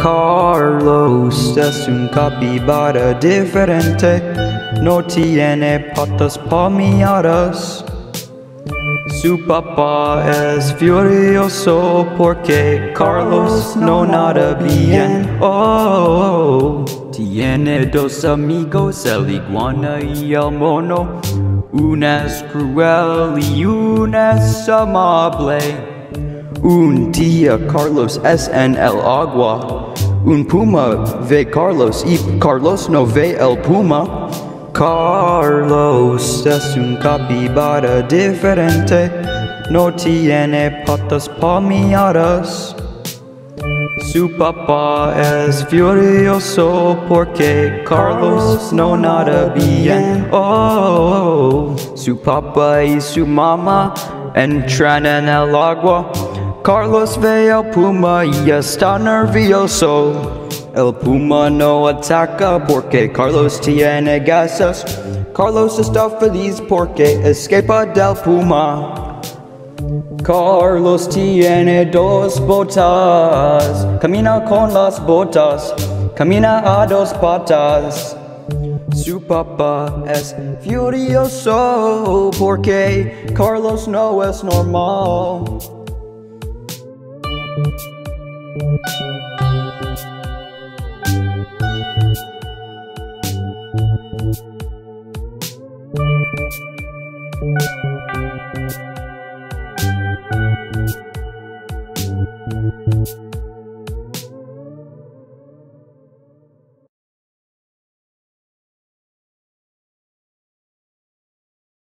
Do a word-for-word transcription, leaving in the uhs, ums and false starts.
Carlos es un capibara diferente, no tiene patas palmeadas. Su papá es furioso porque Carlos no nada bien. Oh, tiene dos amigos, el iguana y el mono. Una es cruel y una es amable. Un día Carlos es en el agua. Un puma ve Carlos y Carlos no ve el puma. Carlos es un capibara diferente, no tiene patas palmeadas. Su papá es furioso porque Carlos no nada bien. Oh, su papá y su mamá entran en el agua. Carlos ve al puma y está nervioso. El puma no ataca porque Carlos tiene gasas. Carlos está feliz porque escapa del puma. Carlos tiene dos botas. Camina con las botas. Camina a dos patas. Su papá es furioso porque Carlos no es normal. Thank you.